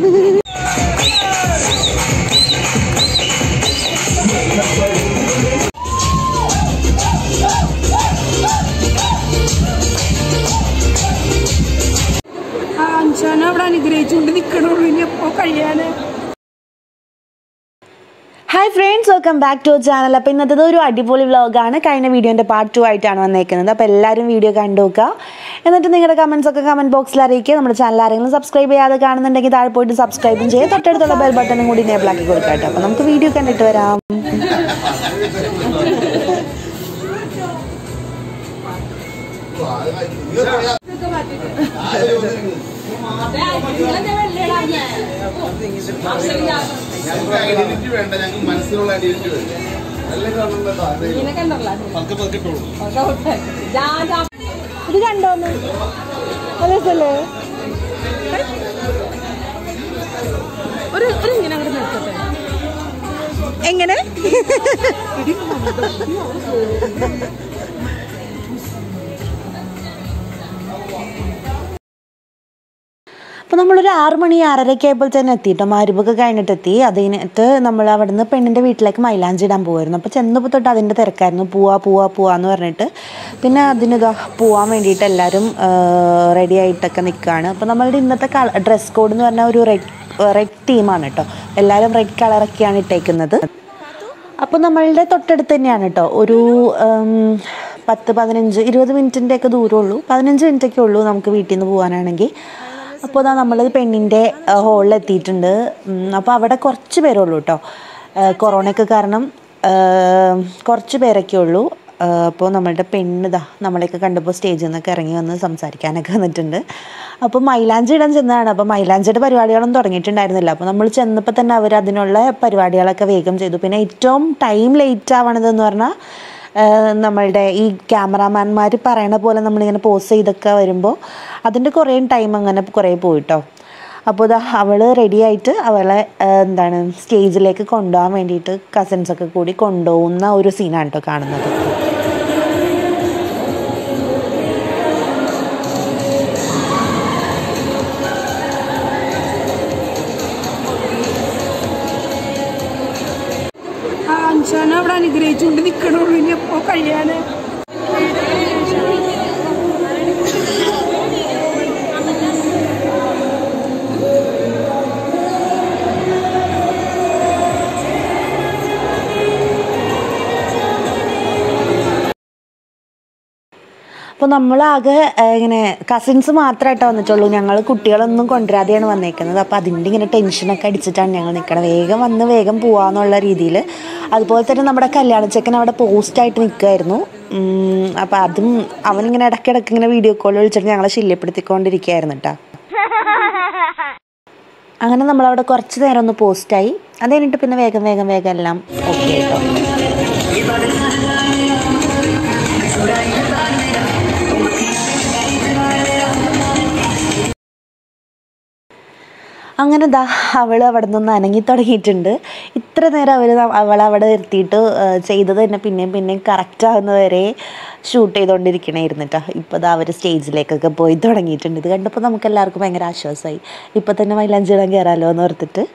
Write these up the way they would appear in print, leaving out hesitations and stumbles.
അവിടെ അനുഗ്രഹിച്ചുകൊണ്ട് നിൽക്കണുള്ളൂ ഇനി എപ്പോ കഴിയാന്. Hi friends, welcome back to channel. അപ്പോൾ ഇന്നത്തെ ഒരു അടിപൊളി വ്ളോഗാണ്. കഴിഞ്ഞ വീഡിയോൻ്റെ പാർട്ട് 2 ആയിട്ടാണ് വന്നേക്കുന്നത്. അപ്പോൾ എല്ലാവരും വീഡിയോ കണ്ടു നോക്കുക. എന്നിട്ട് നിങ്ങളുടെ കമൻസ് ഒക്കെ കമൻറ്റ് ബോക്സിൽ അറിയിക്കുക. നമ്മുടെ ചാനൽ ആരെങ്കിലും സബ്സ്ക്രൈബ് ചെയ്യാതെ കാണുന്നുണ്ടെങ്കിൽ താഴെ പോയിട്ട് സബ്സ്ക്രൈബും ചെയ്യുക. തൊട്ടടുത്തുള്ള ബെൽ ബട്ടണും കൂടി എനേബിൾ ആക്കി കൊടുക്കാം കേട്ടോ. അപ്പോൾ നമുക്ക് വീഡിയോ കണ്ടിട്ട് വരാം. ഇത് കണ്ടോന്ന് എങ്ങനെ അപ്പോൾ നമ്മളൊരു 6 മണി 6:30 ആയപ്പോൾ തന്നെ എത്തിയിട്ടോ. മഗ്‌രിബൊക്കെ കഴിഞ്ഞിട്ടെത്തി. അത് കഴിഞ്ഞിട്ട് നമ്മൾ അവിടെ നിന്ന് പെണ്ണിൻ്റെ വീട്ടിലേക്ക് മൈലാഞ്ചി ഇടാൻ പോകുമായിരുന്നു. അപ്പോൾ ചെന്നപ്പോൾ തൊട്ട് അതിൻ്റെ തിരക്കായിരുന്നു. പോവാന്ന് പറഞ്ഞിട്ട് പിന്നെ അതിനിതാ പോവാൻ വേണ്ടിയിട്ട് എല്ലാവരും റെഡി ആയിട്ടൊക്കെ നിൽക്കുകയാണ്. അപ്പോൾ നമ്മളുടെ ഇന്നത്തെ ഡ്രസ് കോഡ് എന്ന് പറഞ്ഞാൽ ഒരു റെഡ് തീമാണ് കേട്ടോ. എല്ലാവരും റെഡ് കളറൊക്കെയാണ് ഇട്ടേക്കുന്നത്. അപ്പോൾ നമ്മളുടെ തൊട്ടടുത്ത് തന്നെയാണ് കേട്ടോ. ഒരു 10-15-20 മിനിറ്റിൻ്റെയൊക്കെ ദൂരമുള്ളൂ. 15 മിനിറ്റൊക്കെ ഉള്ളൂ നമുക്ക് വീട്ടിൽ നിന്ന് പോകാനാണെങ്കിൽ. അപ്പോൾ അതാ നമ്മൾ പെണ്ണിൻ്റെ ഹോളിൽ എത്തിയിട്ടുണ്ട്. അപ്പോൾ അവിടെ കുറച്ച് പേരുള്ളൂ കേട്ടോ. കൊറോണയൊക്കെ കാരണം കുറച്ച് പേരൊക്കെ ഉള്ളൂ. അപ്പോൾ നമ്മളുടെ പെണ്ണിതാ നമ്മളെയൊക്കെ കണ്ടപ്പോൾ സ്റ്റേജിൽ നിന്നൊക്കെ ഇറങ്ങി വന്ന് സംസാരിക്കാനൊക്കെ വന്നിട്ടുണ്ട്. അപ്പോൾ മൈലാഞ്ചി ഇടാൻ ചെന്നതാണ്. അപ്പോൾ മൈലാഞ്ചിയുടെ പരിപാടികളൊന്നും തുടങ്ങിയിട്ടുണ്ടായിരുന്നില്ല. അപ്പോൾ നമ്മൾ ചെന്നപ്പോൾ തന്നെ അവർ അതിനുള്ള പരിപാടികളൊക്കെ വേഗം ചെയ്തു. പിന്നെ ഏറ്റവും ടൈം ലേറ്റ് ആവണതെന്ന് പറഞ്ഞാൽ നമ്മളുടെ ഈ ക്യാമറാമാൻമാർ പറയണ പോലെ നമ്മളിങ്ങനെ പോസ് ചെയ്തൊക്കെ വരുമ്പോൾ അതിൻ്റെ കുറേ ടൈം അങ്ങനെ കുറേ പോയിട്ടോ. അപ്പോൾ ഇതാ അവൾ റെഡി ആയിട്ട് അവളെ സ്റ്റേജിലേക്ക് കൊണ്ടുപോകാൻ വേണ്ടിയിട്ട് കസിൻസൊക്കെ കൂടി കൊണ്ടുപോകുന്ന ഒരു സീനാണ് കേട്ടോ കാണുന്നത്. അവിടെ അനുഗ്രഹിച്ചുകൊണ്ട് നിൽക്കണുള്ളൂ ഇനി എപ്പോ കഴിയാന്. അപ്പോൾ നമ്മളാകെ ഇങ്ങനെ കസിൻസ് മാത്രമായിട്ടാണ് വന്നിട്ടുള്ളൂ. ഞങ്ങൾ കുട്ടികളൊന്നും കൊണ്ടുവരാതെയാണ് വന്നേക്കുന്നത്. അപ്പോൾ അതിൻ്റെ ഇങ്ങനെ ടെൻഷനൊക്കെ അടിച്ചിട്ടാണ് ഞങ്ങൾ നിൽക്കണം. വേഗം വന്ന് വേഗം പോകാമെന്നുള്ള രീതിയിൽ. അതുപോലെ തന്നെ നമ്മുടെ കല്യാണച്ചക്കൻ അവിടെ പോസ്റ്റായിട്ട് നിൽക്കുമായിരുന്നു. അപ്പോൾ അതും അവനിങ്ങനെ ഇടയ്ക്കിടയ്ക്ക് ഇങ്ങനെ വീഡിയോ കോൾ വിളിച്ചിട്ട് ഞങ്ങളെ ശല്യപ്പെടുത്തിക്കൊണ്ടിരിക്കുകയായിരുന്നു കേട്ടോ. അങ്ങനെ നമ്മളവിടെ കുറച്ച് നേരം ഒന്ന് പോസ്റ്റായി. അത് കഴിഞ്ഞിട്ട് പിന്നെ വേഗം എല്ലാം ഓക്കെ കേട്ടോ. അങ്ങനെ അവൾ അവിടെ നിന്ന് അനങ്ങി തുടങ്ങിയിട്ടുണ്ട്. ഇത്ര നേരം അവളവിടെ നിർത്തിയിട്ട് ചെയ്തത് തന്നെ പിന്നെയും കറക്റ്റ് ആകുന്നവരെ ഷൂട്ട് ചെയ്തുകൊണ്ടിരിക്കണമായിരുന്നു കേട്ടോ. ഇപ്പോൾ അവർ സ്റ്റേജിലേക്കൊക്കെ പോയി തുടങ്ങിയിട്ടുണ്ട്. ഇത് കണ്ടപ്പോൾ നമുക്ക് എല്ലാവർക്കും ഭയങ്കര ആശ്വാസമായി. ഇപ്പോൾ തന്നെ മൈലാഞ്ചി ഇടാൻ കയറാമല്ലോ എന്ന് ഓർത്തിട്ട്.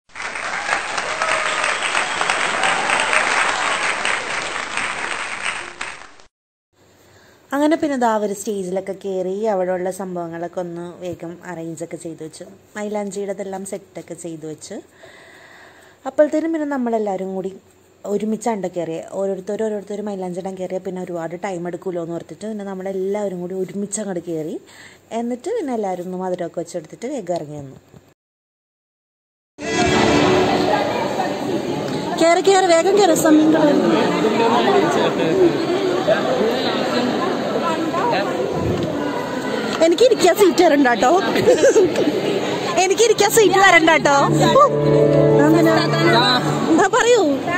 അങ്ങനെ പിന്നെ അവർ സ്റ്റേജിലൊക്കെ കയറി അവിടെയുള്ള സംഭവങ്ങളൊക്കെ ഒന്ന് വേഗം അറേഞ്ചൊക്കെ ചെയ്തു വെച്ചു. മൈലാഞ്ചിയുടെതെല്ലാം സെറ്റൊക്കെ ചെയ്തു വെച്ച് അപ്പോഴത്തേനും പിന്നെ നമ്മളെല്ലാവരും കൂടി ഒരുമിച്ചാണ്ട് കയറിയ ഓരോരുത്തർ മൈലാഞ്ചി ഇടാൻ കയറിയ പിന്നെ ഒരുപാട് ടൈം എടുക്കുമല്ലോ എന്ന് ഓർത്തിട്ട് പിന്നെ നമ്മളെല്ലാവരും കൂടി ഒരുമിച്ച് അങ്ങോട്ട് കയറി. എന്നിട്ട് പിന്നെ എല്ലാവരും ഒന്ന് മധുരമൊക്കെ വെച്ചെടുത്തിട്ട് വേഗം ഇറങ്ങി വന്നു. കയറി വേഗം കയറി സമയം എനിക്കിരിക്കാൻ സീറ്റ് തരണ്ട കേട്ടോ. എനിക്കിരിക്കാൻ സീറ്റ് തരണ്ട കേട്ടോ. പറയൂ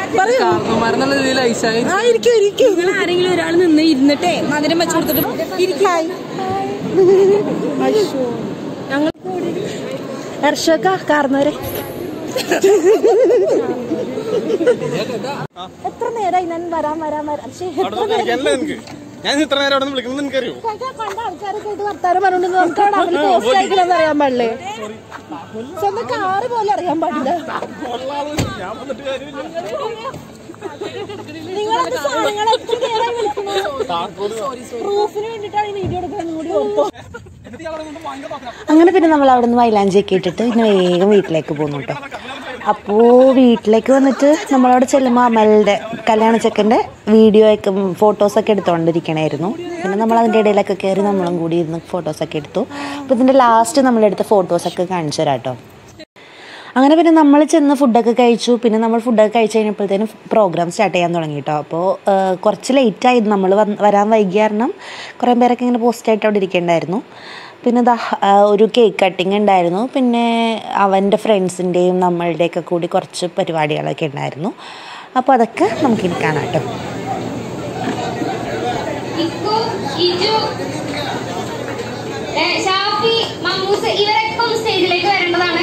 ആരെങ്കിലും ഒരാൾ നിന്ന് ഇരുന്നിട്ടേ മധുരം വെച്ച് കൊടുത്തിട്ട് ഞങ്ങൾ ഹർഷക്ക കാർന്നവരെ എത്ര നേരമായി ഞാൻ വരാൻ ഞാൻ ഇത്ര നേരം അവിടെ വിളിക്കുന്നത് നിനക്കറിയോ? പണ്ട് ആൾക്കാരൊക്കെ ആയിട്ട് വർത്താനം പറഞ്ഞോണ്ട് നമുക്ക് അവിടെ പോസ്റ്റ് അയക്കണമെന്ന് അറിയാൻ പാടില്ലേ? സ്വന്തം കാറ് പോലെ അറിയാൻ പാടില്ല. നിങ്ങളൊക്കെ സാധനങ്ങൾ എത്ര നേരം വിളിക്കുന്നു? പ്രൂഫിന് വേണ്ടിയിട്ടാണ് ഈ വീഡിയോ എടുക്കുന്നത് കൂടി ഓർത്തോ. അങ്ങനെ പിന്നെ നമ്മൾ അവിടെ നിന്ന് മൈലാഞ്ചിയൊക്കെ ഇട്ടിട്ട് പിന്നെ വേഗം വീട്ടിലേക്ക് പോന്നു കേട്ടോ. അപ്പോൾ വീട്ടിലേക്ക് വന്നിട്ട് നമ്മളവിടെ ചെല്ലുമ്പോൾ അമലിൻ്റെ കല്യാണ ചെക്കൻ്റെ വീഡിയോയൊക്കെ ഫോട്ടോസൊക്കെ എടുത്തുകൊണ്ടിരിക്കണമായിരുന്നു. പിന്നെ നമ്മൾ അതിൻ്റെ ഇടയിലൊക്കെ കയറി നമ്മളും കൂടി ഇരുന്ന് ഫോട്ടോസൊക്കെ എടുത്തു. അപ്പോൾ ഇതിൻ്റെ ലാസ്റ്റ് നമ്മളെടുത്ത ഫോട്ടോസൊക്കെ കാണിച്ചു തരാം കേട്ടോ. അങ്ങനെ പിന്നെ നമ്മൾ ചെന്ന് ഫുഡൊക്കെ കഴിച്ചു. പിന്നെ നമ്മൾ ഫുഡൊക്കെ കഴിച്ച് കഴിഞ്ഞപ്പോഴത്തേനും പ്രോഗ്രാം സ്റ്റാർട്ട് ചെയ്യാൻ തുടങ്ങി കേട്ടോ. അപ്പോൾ കുറച്ച് ലേറ്റായിരുന്നു നമ്മൾ വരാൻ വൈകിയ കാരണം കുറേ പേരൊക്കെ ഇങ്ങനെ പോസ്റ്റായിട്ട് അവിടെ ഇരിക്കേണ്ടായിരുന്നു. പിന്നെ ഒരു കേക്ക് കട്ടിങ് ഉണ്ടായിരുന്നു. പിന്നെ അവൻ്റെ ഫ്രണ്ട്സിൻ്റെയും നമ്മളുടെയൊക്കെ കൂടി കുറച്ച് പരിപാടികളൊക്കെ ഉണ്ടായിരുന്നു. അപ്പോൾ അതൊക്കെ നമുക്കിനി കാണാം കേട്ടോ. ഇവരൊക്കെ സ്റ്റേജിലേക്ക് വരേണ്ടതാണ്.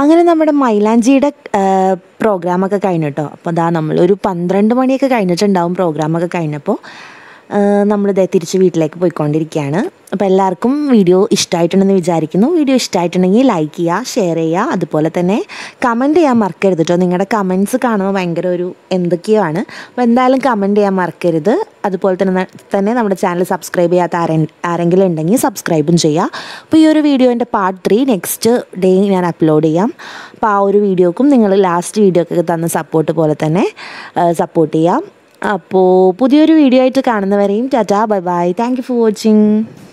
അങ്ങനെ നമ്മുടെ മൈലാഞ്ചിയുടെ പ്രോഗ്രാമൊക്കെ കഴിഞ്ഞിട്ടോ. അപ്പോൾ അതാ നമ്മളൊരു 12 മണിയൊക്കെ കഴിഞ്ഞിട്ടുണ്ടാവും പ്രോഗ്രാമൊക്കെ കഴിഞ്ഞപ്പോൾ. നമ്മളിതേ തിരിച്ച് വീട്ടിലേക്ക് പോയിക്കൊണ്ടിരിക്കുകയാണ്. അപ്പോൾ എല്ലാവർക്കും വീഡിയോ ഇഷ്ടമായിട്ടുണ്ടെന്ന് വിചാരിക്കുന്നു. വീഡിയോ ഇഷ്ടമായിട്ടുണ്ടെങ്കിൽ ലൈക്ക് ചെയ്യുക, ഷെയർ ചെയ്യുക, അതുപോലെ തന്നെ കമൻറ്റ് ചെയ്യാൻ മറക്കരുത് കേട്ടോ. നിങ്ങളുടെ കമൻറ്റ്സ് കാണുമ്പോൾ ഭയങ്കര ഒരു എന്തൊക്കെയോ ആണ്. അപ്പോൾ എന്തായാലും കമൻറ്റ് ചെയ്യാൻ മറക്കരുത്. അതുപോലെ തന്നെ നമ്മുടെ ചാനൽ സബ്സ്ക്രൈബ് ചെയ്യാത്ത ആരെങ്കിലും ഉണ്ടെങ്കിൽ സബ്സ്ക്രൈബും ചെയ്യുക. അപ്പോൾ ഈ ഒരു വീഡിയോൻ്റെ പാർട്ട് 3 നെക്സ്റ്റ് ഡേ ഞാൻ അപ്ലോഡ് ചെയ്യാം. അപ്പോൾ ആ ഒരു വീഡിയോക്കും നിങ്ങൾ ലാസ്റ്റ് വീഡിയോക്കൊക്കെ തന്ന സപ്പോർട്ട് പോലെ തന്നെ സപ്പോർട്ട് ചെയ്യാം. അപ്പോൾ പുതിയൊരു വീഡിയോ ആയിട്ട് കാണുന്നവരെയും tata bye bye. Thank you for watching.